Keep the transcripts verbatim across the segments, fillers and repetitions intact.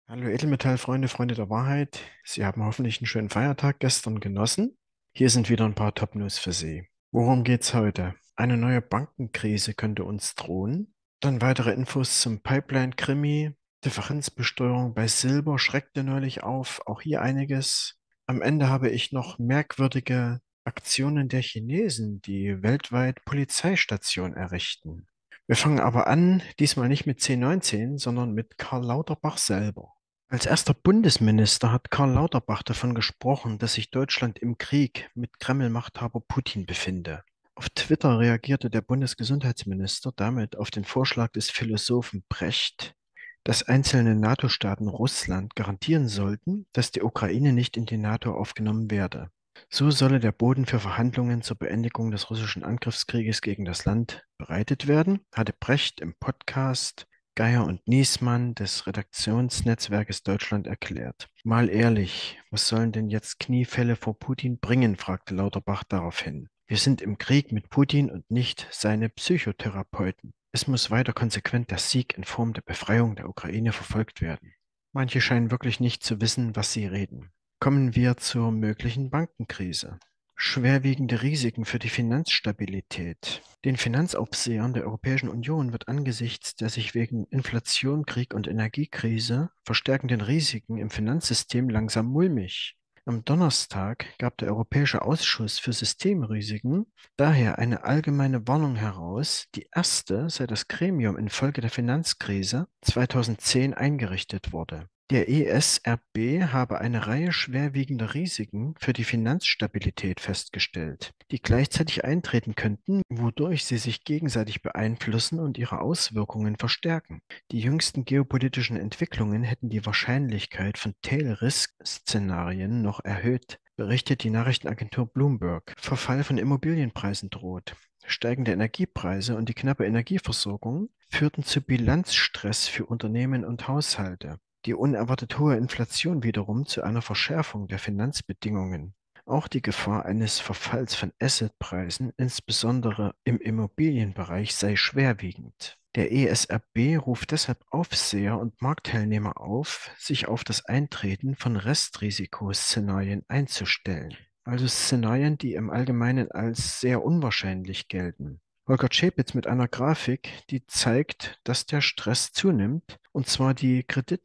Hallo Edelmetallfreunde, Freunde der Wahrheit. Sie haben hoffentlich einen schönen Feiertag gestern genossen. Hier sind wieder ein paar Top-News für Sie. Worum geht's heute? Eine neue Bankenkrise könnte uns drohen. Dann weitere Infos zum Pipeline-Krimi. Differenzbesteuerung bei Silber schreckte neulich auf. Auch hier einiges. Am Ende habe ich noch merkwürdige Aktionen der Chinesen, die weltweit Polizeistationen errichten. Wir fangen aber an, diesmal nicht mit zehn neunzehn, sondern mit Karl Lauterbach selber. Als erster Bundesminister hat Karl Lauterbach davon gesprochen, dass sich Deutschland im Krieg mit Kreml-Machthaber Putin befinde. Auf Twitter reagierte der Bundesgesundheitsminister damit auf den Vorschlag des Philosophen Brecht, dass einzelne NATO-Staaten Russland garantieren sollten, dass die Ukraine nicht in die NATO aufgenommen werde. So solle der Boden für Verhandlungen zur Beendigung des russischen Angriffskrieges gegen das Land bereitet werden, hatte Brecht im Podcast Geier und Niesmann des Redaktionsnetzwerkes Deutschland erklärt. Mal ehrlich, was sollen denn jetzt Kniefälle vor Putin bringen, fragte Lauterbach daraufhin. Wir sind im Krieg mit Putin und nicht seine Psychotherapeuten. Es muss weiter konsequent der Sieg in Form der Befreiung der Ukraine verfolgt werden. Manche scheinen wirklich nicht zu wissen, was sie reden. Kommen wir zur möglichen Bankenkrise. Schwerwiegende Risiken für die Finanzstabilität. Den Finanzaufsehern der Europäischen Union wird angesichts der sich wegen Inflation, Krieg und Energiekrise verstärkenden Risiken im Finanzsystem langsam mulmig. Am Donnerstag gab der Europäische Ausschuss für Systemrisiken daher eine allgemeine Warnung heraus, die erste, seit das Gremium infolge der Finanzkrise zweitausendzehn eingerichtet wurde. Der E S R B habe eine Reihe schwerwiegender Risiken für die Finanzstabilität festgestellt, die gleichzeitig eintreten könnten, wodurch sie sich gegenseitig beeinflussen und ihre Auswirkungen verstärken. Die jüngsten geopolitischen Entwicklungen hätten die Wahrscheinlichkeit von Tail-Risk-Szenarien noch erhöht, berichtet die Nachrichtenagentur Bloomberg. Verfall von Immobilienpreisen droht. Steigende Energiepreise und die knappe Energieversorgung führten zu Bilanzstress für Unternehmen und Haushalte. Die unerwartet hohe Inflation wiederum zu einer Verschärfung der Finanzbedingungen. Auch die Gefahr eines Verfalls von Assetpreisen, insbesondere im Immobilienbereich, sei schwerwiegend. Der E S R B ruft deshalb Aufseher und Marktteilnehmer auf, sich auf das Eintreten von Restrisiko-Szenarien einzustellen, also Szenarien, die im Allgemeinen als sehr unwahrscheinlich gelten. Holger Czapitz mit einer Grafik, die zeigt, dass der Stress zunimmt, und zwar die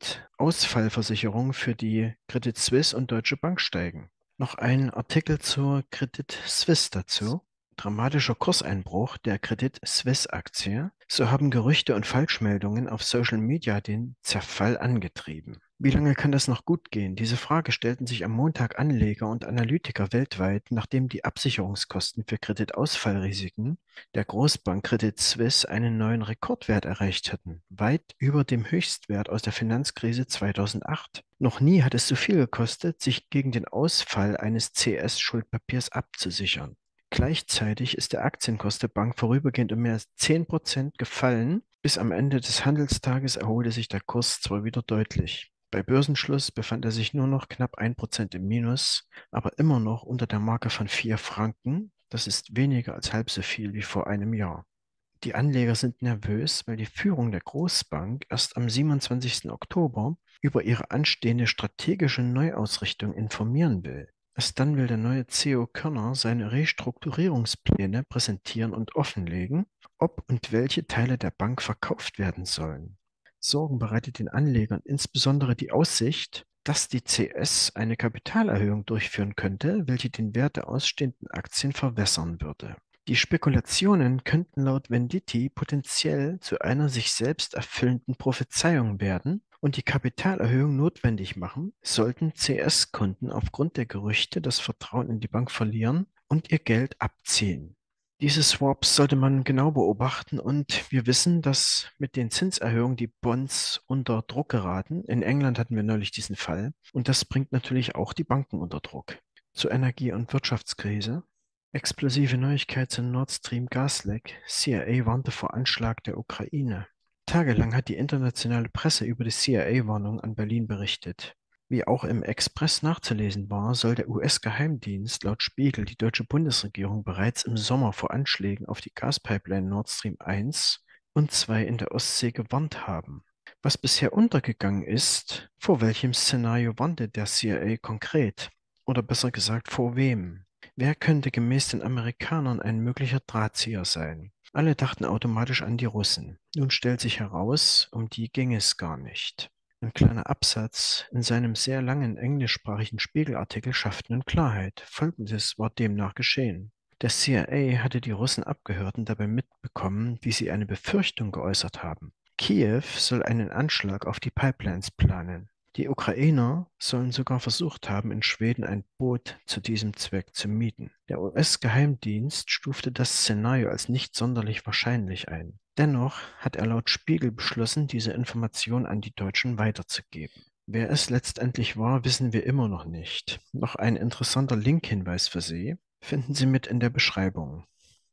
Kreditausfallversicherung für die Credit Suisse und Deutsche Bank steigen. Noch ein Artikel zur Credit Suisse dazu. Dramatischer Kurseinbruch der Credit Suisse Aktie. So haben Gerüchte und Falschmeldungen auf Social Media den Zerfall angetrieben. Wie lange kann das noch gut gehen? Diese Frage stellten sich am Montag Anleger und Analytiker weltweit, nachdem die Absicherungskosten für Kreditausfallrisiken der Großbank Credit Suisse einen neuen Rekordwert erreicht hatten, weit über dem Höchstwert aus der Finanzkrise zweitausendacht. Noch nie hat es so viel gekostet, sich gegen den Ausfall eines C S-Schuldpapiers abzusichern. Gleichzeitig ist der Aktienkurs der Bank vorübergehend um mehr als zehn Prozent gefallen. Bis am Ende des Handelstages erholte sich der Kurs zwar wieder deutlich. Bei Börsenschluss befand er sich nur noch knapp ein Prozent im Minus, aber immer noch unter der Marke von vier Franken. Das ist weniger als halb so viel wie vor einem Jahr. Die Anleger sind nervös, weil die Führung der Großbank erst am siebenundzwanzigsten Oktober über ihre anstehende strategische Neuausrichtung informieren will. Erst dann will der neue C E O Körner seine Restrukturierungspläne präsentieren und offenlegen, ob und welche Teile der Bank verkauft werden sollen. Sorgen bereitet den Anlegern insbesondere die Aussicht, dass die C S eine Kapitalerhöhung durchführen könnte, welche den Wert der ausstehenden Aktien verwässern würde. Die Spekulationen könnten laut Venditti potenziell zu einer sich selbst erfüllenden Prophezeiung werden und die Kapitalerhöhung notwendig machen, sollten C S-Kunden aufgrund der Gerüchte das Vertrauen in die Bank verlieren und ihr Geld abziehen. Diese Swaps sollte man genau beobachten, und wir wissen, dass mit den Zinserhöhungen die Bonds unter Druck geraten. In England hatten wir neulich diesen Fall, und das bringt natürlich auch die Banken unter Druck. Zur Energie- und Wirtschaftskrise. Explosive Neuigkeit zum Nord Stream Gasleck. C I A warnte vor Anschlag der Ukraine. Tagelang hat die internationale Presse über die C I A-Warnung an Berlin berichtet. Wie auch im Express nachzulesen war, soll der U S-Geheimdienst laut Spiegel die deutsche Bundesregierung bereits im Sommer vor Anschlägen auf die Gaspipeline Nord Stream eins und zwei in der Ostsee gewarnt haben. Was bisher untergegangen ist, vor welchem Szenario warnte der C I A konkret? Oder besser gesagt, vor wem? Wer könnte gemäß den Amerikanern ein möglicher Drahtzieher sein? Alle dachten automatisch an die Russen. Nun stellt sich heraus, um die ging es gar nicht. Ein kleiner Absatz in seinem sehr langen englischsprachigen Spiegelartikel schafft nun Klarheit. Folgendes war demnach geschehen. Der C I A hatte die Russen abgehört und dabei mitbekommen, wie sie eine Befürchtung geäußert haben. Kiew soll einen Anschlag auf die Pipelines planen. Die Ukrainer sollen sogar versucht haben, in Schweden ein Boot zu diesem Zweck zu mieten. Der U S-Geheimdienst stufte das Szenario als nicht sonderlich wahrscheinlich ein. Dennoch hat er laut Spiegel beschlossen, diese Information an die Deutschen weiterzugeben. Wer es letztendlich war, wissen wir immer noch nicht. Noch ein interessanter Link-Hinweis für Sie finden Sie mit in der Beschreibung.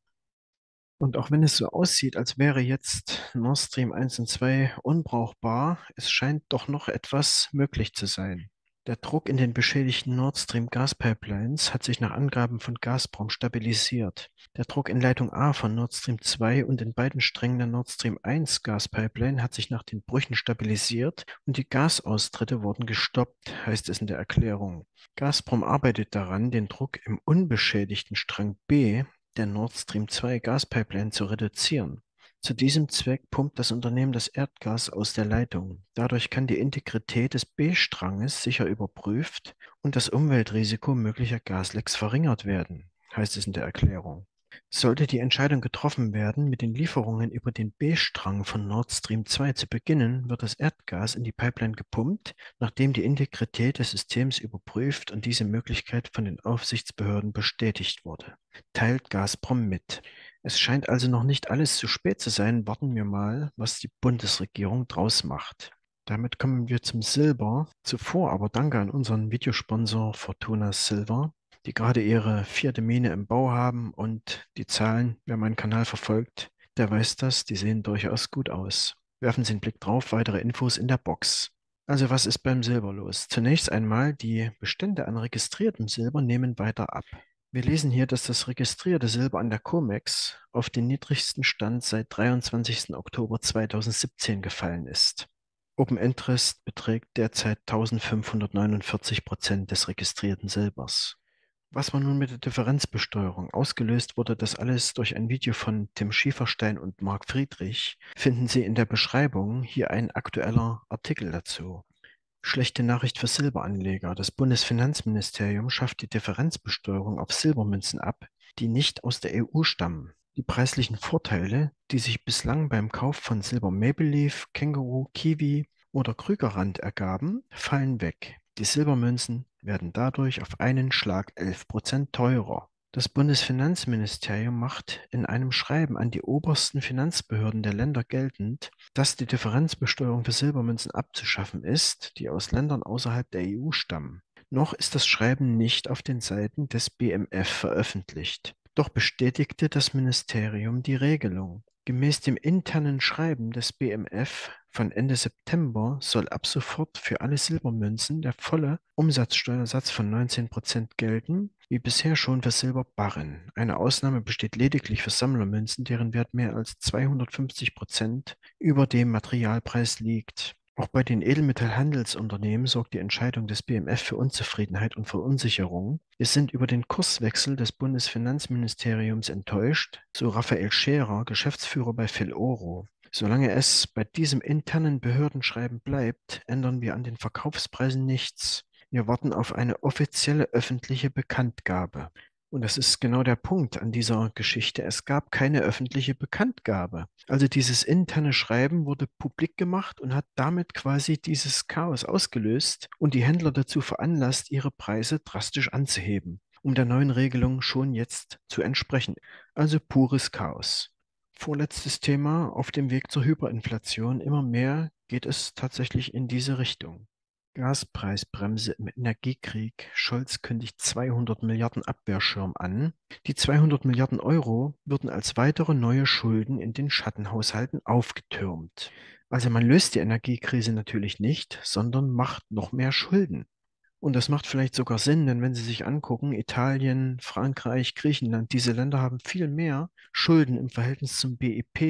Und auch wenn es so aussieht, als wäre jetzt Nord Stream eins und zwei unbrauchbar, es scheint doch noch etwas möglich zu sein. Der Druck in den beschädigten Nord Stream Gaspipelines hat sich nach Angaben von Gazprom stabilisiert. Der Druck in Leitung A von Nord Stream zwei und in beiden Strängen der Nord Stream eins Gaspipeline hat sich nach den Brüchen stabilisiert und die Gasaustritte wurden gestoppt, heißt es in der Erklärung. Gazprom arbeitet daran, den Druck im unbeschädigten Strang B der Nord Stream zwei Gaspipeline zu reduzieren. Zu diesem Zweck pumpt das Unternehmen das Erdgas aus der Leitung. Dadurch kann die Integrität des B-Stranges sicher überprüft und das Umweltrisiko möglicher Gaslecks verringert werden, heißt es in der Erklärung. Sollte die Entscheidung getroffen werden, mit den Lieferungen über den B-Strang von Nord Stream zwei zu beginnen, wird das Erdgas in die Pipeline gepumpt, nachdem die Integrität des Systems überprüft und diese Möglichkeit von den Aufsichtsbehörden bestätigt wurde. Teilt Gazprom mit. Es scheint also noch nicht alles zu spät zu sein. Warten wir mal, was die Bundesregierung draus macht. Damit kommen wir zum Silber. Zuvor aber danke an unseren Videosponsor Fortuna Silver, die gerade ihre vierte Mine im Bau haben und die Zahlen, wer meinen Kanal verfolgt, der weiß das, die sehen durchaus gut aus. Werfen Sie einen Blick drauf, weitere Infos in der Box. Also was ist beim Silber los? Zunächst einmal, die Bestände an registriertem Silber nehmen weiter ab. Wir lesen hier, dass das registrierte Silber an der COMEX auf den niedrigsten Stand seit dreiundzwanzigsten Oktober zweitausendsiebzehn gefallen ist. Open Interest beträgt derzeit eintausendfünfhundertneunundvierzig Prozent des registrierten Silbers. Was war nun mit der Differenzbesteuerung? Ausgelöst wurde das alles durch ein Video von Tim Schieferstein und Marc Friedrich. Finden Sie in der Beschreibung hier ein aktueller Artikel dazu. Schlechte Nachricht für Silberanleger. Das Bundesfinanzministerium schafft die Differenzbesteuerung auf Silbermünzen ab, die nicht aus der E U stammen. Die preislichen Vorteile, die sich bislang beim Kauf von Silber Maple Leaf, Känguru, Kiwi oder Krügerrand ergaben, fallen weg. Die Silbermünzen werden dadurch auf einen Schlag elf Prozent teurer. Das Bundesfinanzministerium macht in einem Schreiben an die obersten Finanzbehörden der Länder geltend, dass die Differenzbesteuerung für Silbermünzen abzuschaffen ist, die aus Ländern außerhalb der E U stammen. Noch ist das Schreiben nicht auf den Seiten des B M F veröffentlicht. Doch bestätigte das Ministerium die Regelung. Gemäß dem internen Schreiben des B M F von Ende September soll ab sofort für alle Silbermünzen der volle Umsatzsteuersatz von neunzehn Prozent gelten, wie bisher schon für Silberbarren. Eine Ausnahme besteht lediglich für Sammlermünzen, deren Wert mehr als zweihundertfünfzig Prozent über dem Materialpreis liegt. Auch bei den Edelmetallhandelsunternehmen sorgt die Entscheidung des B M F für Unzufriedenheit und Verunsicherung. Wir sind über den Kurswechsel des Bundesfinanzministeriums enttäuscht, so Raphael Scherer, Geschäftsführer bei Philoro. Solange es bei diesem internen Behördenschreiben bleibt, ändern wir an den Verkaufspreisen nichts. Wir warten auf eine offizielle öffentliche Bekanntgabe. Und das ist genau der Punkt an dieser Geschichte. Es gab keine öffentliche Bekanntgabe. Also dieses interne Schreiben wurde publik gemacht und hat damit quasi dieses Chaos ausgelöst und die Händler dazu veranlasst, ihre Preise drastisch anzuheben, um der neuen Regelung schon jetzt zu entsprechen. Also pures Chaos. Vorletztes Thema auf dem Weg zur Hyperinflation. Immer mehr geht es tatsächlich in diese Richtung. Gaspreisbremse im Energiekrieg. Scholz kündigt zweihundert Milliarden Abwehrschirm an. Die zweihundert Milliarden Euro würden als weitere neue Schulden in den Schattenhaushalten aufgetürmt. Also man löst die Energiekrise natürlich nicht, sondern macht noch mehr Schulden. Und das macht vielleicht sogar Sinn, denn wenn Sie sich angucken, Italien, Frankreich, Griechenland, diese Länder haben viel mehr Schulden im Verhältnis zum B I P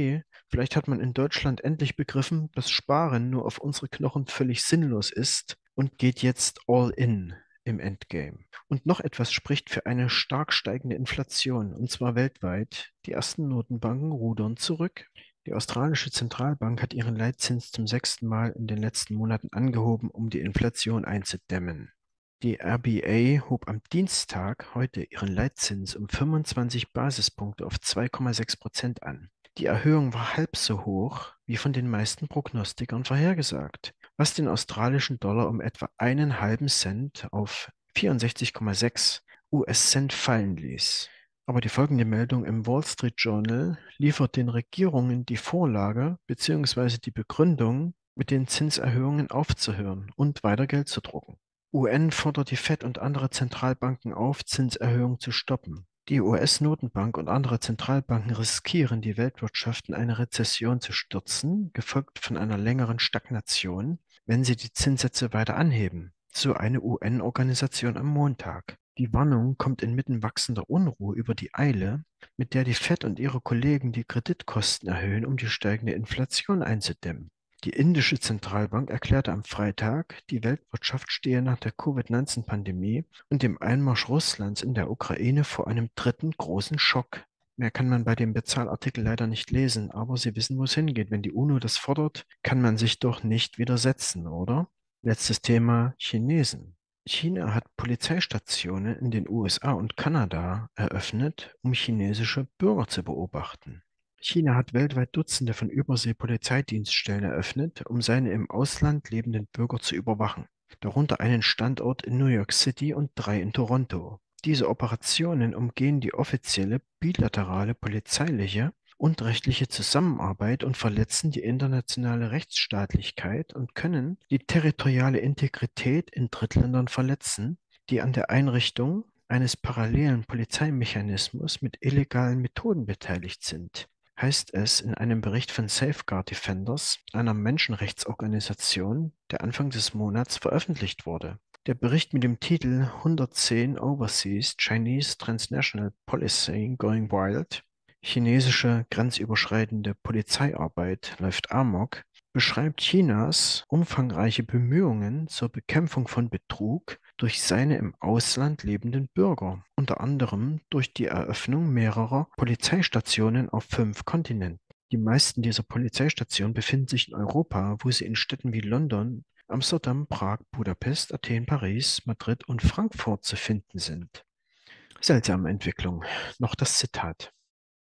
Vielleicht hat man in Deutschland endlich begriffen, dass Sparen nur auf unsere Knochen völlig sinnlos ist und geht jetzt all in im Endgame. Und noch etwas spricht für eine stark steigende Inflation, und zwar weltweit. Die ersten Notenbanken rudern zurück. Die australische Zentralbank hat ihren Leitzins zum sechsten Mal in den letzten Monaten angehoben, um die Inflation einzudämmen. Die R B A hob am Dienstag heute ihren Leitzins um fünfundzwanzig Basispunkte auf zwei Komma sechs Prozent an. Die Erhöhung war halb so hoch wie von den meisten Prognostikern vorhergesagt, was den australischen Dollar um etwa einen halben Cent auf vierundsechzig Komma sechs U S-Cent fallen ließ. Aber die folgende Meldung im Wall Street Journal liefert den Regierungen die Vorlage bzw. die Begründung, mit den Zinserhöhungen aufzuhören und weiter Geld zu drucken. U N fordert die Fed und andere Zentralbanken auf, Zinserhöhungen zu stoppen. Die U S-Notenbank und andere Zentralbanken riskieren, die Weltwirtschaft in eine Rezession zu stürzen, gefolgt von einer längeren Stagnation, wenn sie die Zinssätze weiter anheben, so eine U N-Organisation am Montag. Die Warnung kommt inmitten wachsender Unruhe über die Eile, mit der die Fed und ihre Kollegen die Kreditkosten erhöhen, um die steigende Inflation einzudämmen. Die indische Zentralbank erklärte am Freitag, die Weltwirtschaft stehe nach der Covid neunzehn Pandemie und dem Einmarsch Russlands in der Ukraine vor einem dritten großen Schock. Mehr kann man bei dem Bezahlartikel leider nicht lesen, aber Sie wissen, wo es hingeht. Wenn die UNO das fordert, kann man sich doch nicht widersetzen, oder? Letztes Thema: Chinesen. China hat Polizeistationen in den U S A und Kanada eröffnet, um chinesische Bürger zu beobachten. China hat weltweit Dutzende von Übersee-Polizeidienststellen eröffnet, um seine im Ausland lebenden Bürger zu überwachen, darunter einen Standort in New York City und drei in Toronto. Diese Operationen umgehen die offizielle bilaterale polizeiliche und rechtliche Zusammenarbeit und verletzen die internationale Rechtsstaatlichkeit und können die territoriale Integrität in Drittländern verletzen, die an der Einrichtung eines parallelen Polizeimechanismus mit illegalen Methoden beteiligt sind, heißt es in einem Bericht von Safeguard Defenders, einer Menschenrechtsorganisation, der Anfang des Monats veröffentlicht wurde. Der Bericht mit dem Titel hundertzehn Overseas Chinese Transnational Policing Going Wild, chinesische grenzüberschreitende Polizeiarbeit läuft amok, beschreibt Chinas umfangreiche Bemühungen zur Bekämpfung von Betrug durch seine im Ausland lebenden Bürger, unter anderem durch die Eröffnung mehrerer Polizeistationen auf fünf Kontinenten. Die meisten dieser Polizeistationen befinden sich in Europa, wo sie in Städten wie London, Amsterdam, Prag, Budapest, Athen, Paris, Madrid und Frankfurt zu finden sind. Seltsame Entwicklung. Noch das Zitat.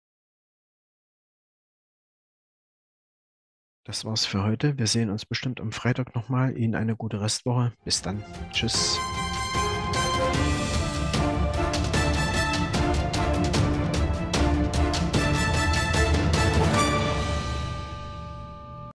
Das war's für heute. Wir sehen uns bestimmt am Freitag nochmal. Ihnen eine gute Restwoche. Bis dann. Tschüss.